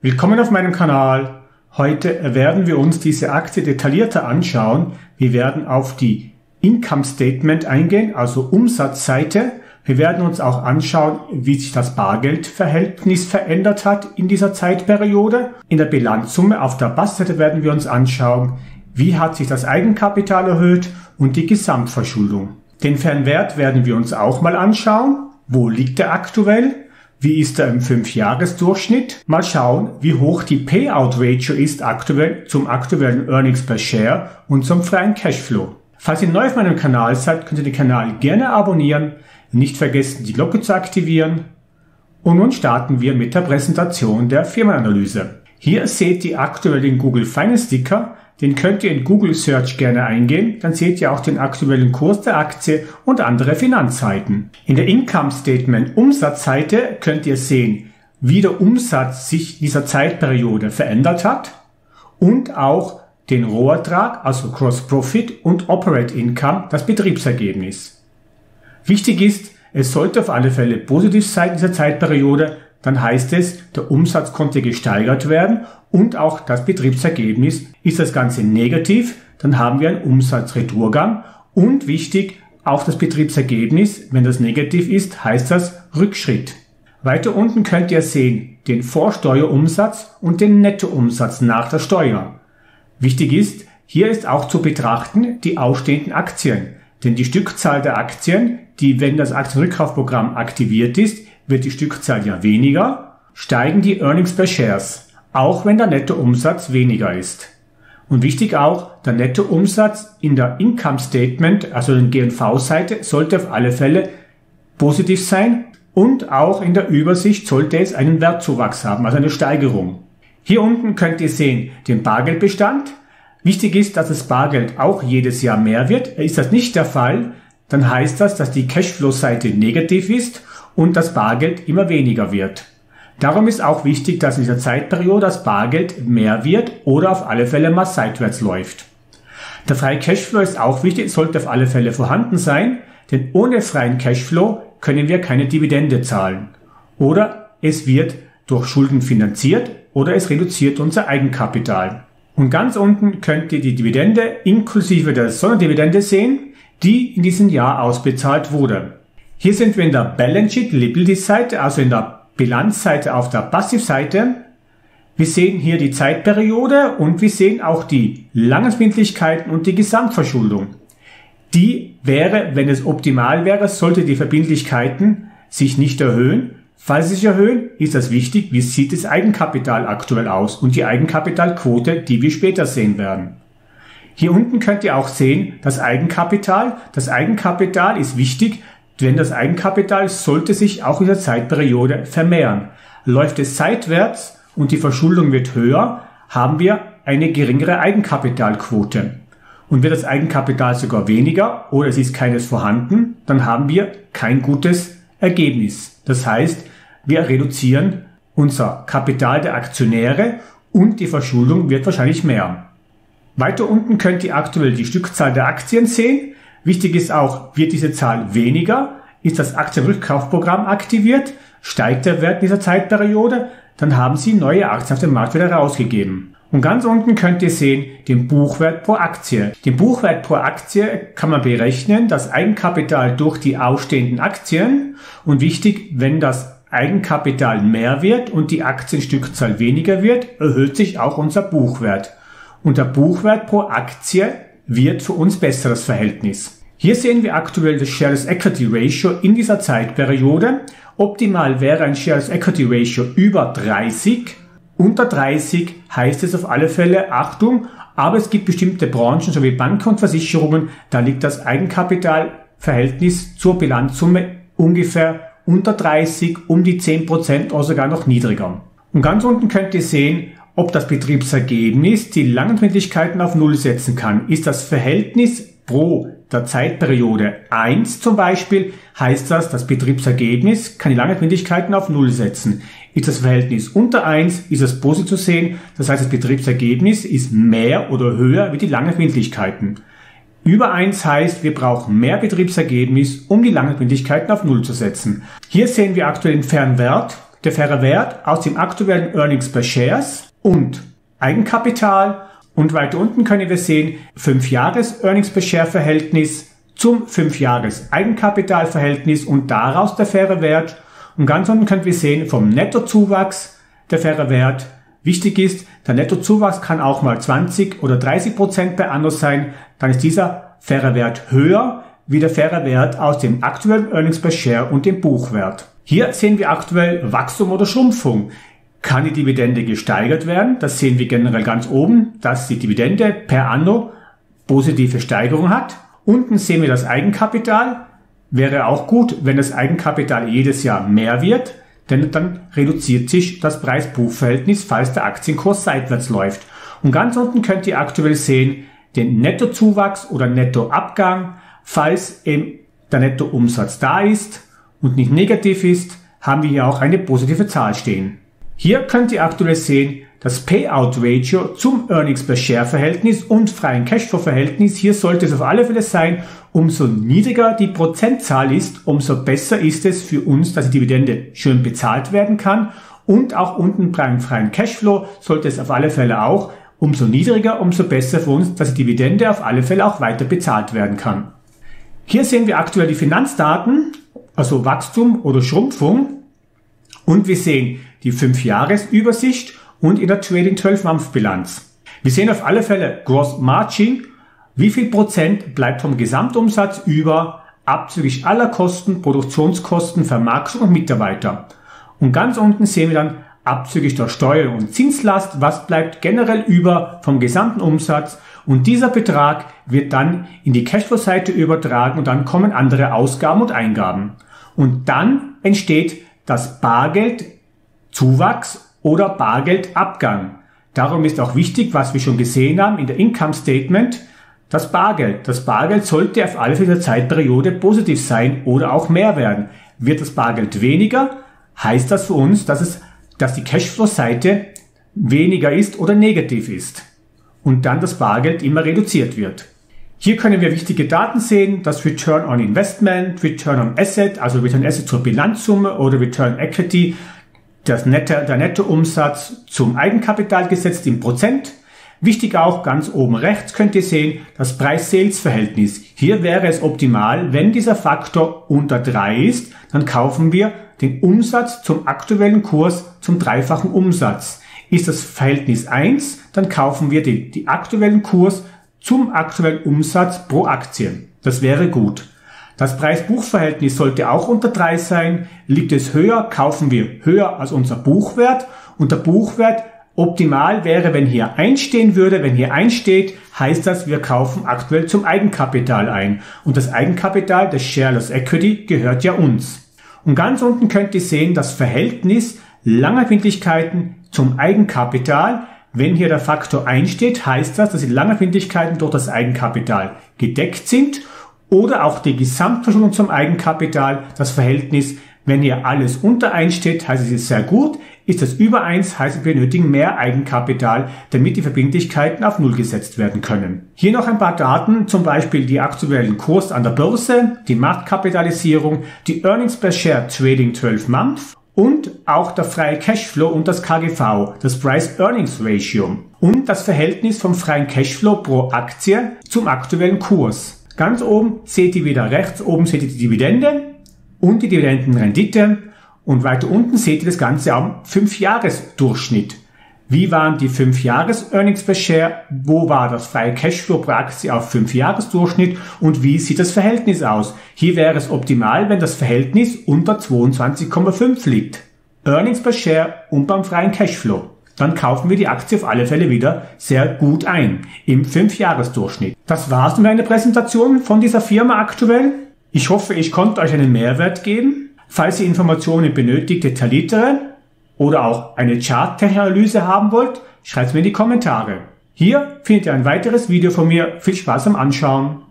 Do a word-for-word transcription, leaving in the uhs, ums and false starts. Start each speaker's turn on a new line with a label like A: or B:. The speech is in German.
A: Willkommen auf meinem Kanal. Heute werden wir uns diese Aktie detaillierter anschauen. Wir werden auf die Income Statement eingehen, also Umsatzseite. Wir werden uns auch anschauen, wie sich das Bargeldverhältnis verändert hat in dieser Zeitperiode. In der Bilanzsumme auf der Basisseite werden wir uns anschauen, wie hat sich das Eigenkapital erhöht und die Gesamtverschuldung. Den Fernwert werden wir uns auch mal anschauen. Wo liegt er aktuell? Wie ist er im fünf Jahres Durchschnitt? Mal schauen, wie hoch die Payout Ratio ist aktuell zum aktuellen Earnings per Share und zum freien Cashflow. Falls ihr neu auf meinem Kanal seid, könnt ihr den Kanal gerne abonnieren. Nicht vergessen, die Glocke zu aktivieren. Und nun starten wir mit der Präsentation der Firmenanalyse. Hier seht ihr aktuell den Google Finance Sticker. Den könnt ihr in Google Search gerne eingehen, dann seht ihr auch den aktuellen Kurs der Aktie und andere Finanzseiten. In der Income Statement Umsatzseite könnt ihr sehen, wie der Umsatz sich dieser Zeitperiode verändert hat und auch den Rohertrag, also Gross Profit und Operate Income, das Betriebsergebnis. Wichtig ist, es sollte auf alle Fälle positiv sein in dieser Zeitperiode, dann heißt es, der Umsatz konnte gesteigert werden und auch das Betriebsergebnis. Ist das Ganze negativ, dann haben wir einen Umsatzretourgang und wichtig, auch das Betriebsergebnis, wenn das negativ ist, heißt das Rückschritt. Weiter unten könnt ihr sehen den Vorsteuerumsatz und den Nettoumsatz nach der Steuer. Wichtig ist, hier ist auch zu betrachten die ausstehenden Aktien, denn die Stückzahl der Aktien, die wenn das Aktienrückkaufprogramm aktiviert ist, wird die Stückzahl ja weniger, steigen die Earnings per Shares, auch wenn der Nettoumsatz weniger ist. Und wichtig auch, der Nettoumsatz in der Income Statement, also in der G und V-Seite, sollte auf alle Fälle positiv sein und auch in der Übersicht sollte es einen Wertzuwachs haben, also eine Steigerung. Hier unten könnt ihr sehen den Bargeldbestand. Wichtig ist, dass das Bargeld auch jedes Jahr mehr wird. Ist das nicht der Fall, dann heißt das, dass die Cashflow-Seite negativ ist und das Bargeld immer weniger wird. Darum ist auch wichtig, dass in dieser Zeitperiode das Bargeld mehr wird oder auf alle Fälle mal seitwärts läuft. Der freie Cashflow ist auch wichtig, sollte auf alle Fälle vorhanden sein, denn ohne freien Cashflow können wir keine Dividende zahlen. Oder es wird durch Schulden finanziert oder es reduziert unser Eigenkapital. Und ganz unten könnt ihr die Dividende inklusive der Sonderdividende sehen, die in diesem Jahr ausbezahlt wurde. Hier sind wir in der Balance Sheet Liability Seite, also in der Bilanzseite auf der Passivseite. Wir sehen hier die Zeitperiode und wir sehen auch die Langfristigkeiten und die Gesamtverschuldung. Die wäre, wenn es optimal wäre, sollte die Verbindlichkeiten sich nicht erhöhen. Falls sie sich erhöhen, ist das wichtig, wie sieht das Eigenkapital aktuell aus und die Eigenkapitalquote, die wir später sehen werden. Hier unten könnt ihr auch sehen, das Eigenkapital. Das Eigenkapital ist wichtig, denn das Eigenkapital sollte sich auch in der Zeitperiode vermehren. Läuft es seitwärts und die Verschuldung wird höher, haben wir eine geringere Eigenkapitalquote. Und wird das Eigenkapital sogar weniger oder es ist keines vorhanden, dann haben wir kein gutes Ergebnis. Das heißt, wir reduzieren unser Kapital der Aktionäre und die Verschuldung wird wahrscheinlich mehr. Weiter unten könnt ihr aktuell die Stückzahl der Aktien sehen. Wichtig ist auch, wird diese Zahl weniger, ist das Aktienrückkaufprogramm aktiviert, steigt der Wert in dieser Zeitperiode, dann haben Sie neue Aktien auf dem Markt wieder rausgegeben. Und ganz unten könnt ihr sehen den Buchwert pro Aktie. Den Buchwert pro Aktie kann man berechnen, das Eigenkapital durch die ausstehenden Aktien. Und wichtig, wenn das Eigenkapital mehr wird und die Aktienstückzahl weniger wird, erhöht sich auch unser Buchwert. Und der Buchwert pro Aktie wird für uns besseres Verhältnis. Hier sehen wir aktuell das Shares Equity Ratio in dieser Zeitperiode. Optimal wäre ein Shares Equity Ratio über dreißig. Unter dreißig heißt es auf alle Fälle, Achtung, aber es gibt bestimmte Branchen, so wie Banken und Versicherungen, da liegt das Eigenkapitalverhältnis zur Bilanzsumme ungefähr unter dreißig, um die zehn Prozent oder sogar noch niedriger. Und ganz unten könnt ihr sehen, ob das Betriebsergebnis die Langfristigkeiten auf Null setzen kann. Ist das Verhältnis pro der Zeitperiode eins zum Beispiel, heißt das, das Betriebsergebnis kann die Langfristigkeiten auf Null setzen. Ist das Verhältnis unter eins, ist es positiv zu sehen, das heißt, das Betriebsergebnis ist mehr oder höher wie die Langfristigkeiten. Über eins heißt, wir brauchen mehr Betriebsergebnis, um die Langfristigkeiten auf Null zu setzen. Hier sehen wir aktuell den Fernwert. der faire Wert aus dem aktuellen Earnings per Shares und Eigenkapital. Und weiter unten können wir sehen, fünf Jahres Earnings per Share Verhältnis zum fünf Jahres Eigenkapitalverhältnis und daraus der faire Wert. Und ganz unten können wir sehen, vom Nettozuwachs der faire Wert. Wichtig ist, der Nettozuwachs kann auch mal zwanzig oder dreißig Prozent per anno sein. Dann ist dieser faire Wert höher wie der faire Wert aus dem aktuellen Earnings per Share und dem Buchwert. Hier sehen wir aktuell Wachstum oder Schrumpfung. Kann die Dividende gesteigert werden? Das sehen wir generell ganz oben, dass die Dividende per anno positive Steigerung hat. Unten sehen wir das Eigenkapital. Wäre auch gut, wenn das Eigenkapital jedes Jahr mehr wird, denn dann reduziert sich das Preis-Buch-Verhältnis, falls der Aktienkurs seitwärts läuft. Und ganz unten könnt ihr aktuell sehen den Nettozuwachs oder Nettoabgang. Falls eben der Nettoumsatz da ist und nicht negativ ist, haben wir hier auch eine positive Zahl stehen. Hier könnt ihr aktuell sehen, das Payout-Ratio zum Earnings per Share Verhältnis und freien Cashflow Verhältnis. Hier sollte es auf alle Fälle sein, umso niedriger die Prozentzahl ist, umso besser ist es für uns, dass die Dividende schön bezahlt werden kann. Und auch unten beim freien Cashflow sollte es auf alle Fälle auch, umso niedriger, umso besser für uns, dass die Dividende auf alle Fälle auch weiter bezahlt werden kann. Hier sehen wir aktuell die Finanzdaten, also Wachstum oder Schrumpfung. Und wir sehen die fünf Jahres Übersicht und in der Trading zwölf Month Bilanz. Wir sehen auf alle Fälle Gross Margin, wie viel Prozent bleibt vom Gesamtumsatz über, abzüglich aller Kosten, Produktionskosten, Vermarktung und Mitarbeiter. Und ganz unten sehen wir dann abzüglich der Steuer- und Zinslast, was bleibt generell über vom gesamten Umsatz. Und dieser Betrag wird dann in die Cashflow-Seite übertragen und dann kommen andere Ausgaben und Eingaben. Und dann entsteht das Bargeldzuwachs oder Bargeldabgang. Darum ist auch wichtig, was wir schon gesehen haben in der Income Statement, das Bargeld. Das Bargeld sollte auf alle Fälle der Zeitperiode positiv sein oder auch mehr werden. Wird das Bargeld weniger, heißt das für uns, dass es, dass die Cashflow-Seite weniger ist oder negativ ist. Und dann das Bargeld immer reduziert wird. Hier können wir wichtige Daten sehen, das Return on Investment, Return on Asset, also Return on Asset zur Bilanzsumme oder Return on Equity, das Netto, der Nettoumsatz zum Eigenkapital gesetzt in Prozent. Wichtig auch, ganz oben rechts könnt ihr sehen, das Preis-Sales-Verhältnis. Hier wäre es optimal, wenn dieser Faktor unter drei ist, dann kaufen wir den Umsatz zum aktuellen Kurs zum dreifachen Umsatz. Ist das Verhältnis eins, dann kaufen wir den, den aktuellen Kurs zum aktuellen Umsatz pro Aktie. Das wäre gut. Das Preis-Buch-Verhältnis sollte auch unter drei sein. Liegt es höher, kaufen wir höher als unser Buchwert. Und der Buchwert optimal wäre, wenn hier eins stehen würde. Wenn hier eins steht, heißt das, wir kaufen aktuell zum Eigenkapital ein. Und das Eigenkapital, das Shareless Equity, gehört ja uns. Und ganz unten könnt ihr sehen, das Verhältnis Langverbindlichkeiten zum Eigenkapital. Wenn hier der Faktor eins steht, heißt das, dass die Langverbindlichkeiten durch das Eigenkapital gedeckt sind. Oder auch die Gesamtverschuldung zum Eigenkapital, das Verhältnis, wenn hier alles unter eins steht, heißt es ist sehr gut. Ist es über eins, heißt es, wir benötigen mehr Eigenkapital, damit die Verbindlichkeiten auf Null gesetzt werden können. Hier noch ein paar Daten, zum Beispiel die aktuellen Kurs an der Börse, die Marktkapitalisierung, die Earnings per Share Trading zwölf Month und auch der freie Cashflow und das K G V, das Price-Earnings-Ratio und das Verhältnis vom freien Cashflow pro Aktie zum aktuellen Kurs. Ganz oben seht ihr wieder rechts, oben seht ihr die Dividende und die Dividendenrendite und weiter unten seht ihr das Ganze am fünf Jahres Durchschnitt. Wie waren die fünf Jahres Earnings per Share? Wo war das freie Cashflow pro Aktie auf fünf Jahres Durchschnitt? Und wie sieht das Verhältnis aus? Hier wäre es optimal, wenn das Verhältnis unter zweiundzwanzig Komma fünf liegt. Earnings per Share und beim freien Cashflow. Dann kaufen wir die Aktie auf alle Fälle wieder sehr gut ein, im fünf Jahres Durchschnitt. Das war's mit meiner Präsentation von dieser Firma aktuell. Ich hoffe, ich konnte euch einen Mehrwert geben. Falls ihr Informationen benötigt, detailliertere oder auch eine Chart-Analyse haben wollt, schreibt es mir in die Kommentare. Hier findet ihr ein weiteres Video von mir. Viel Spaß am Anschauen.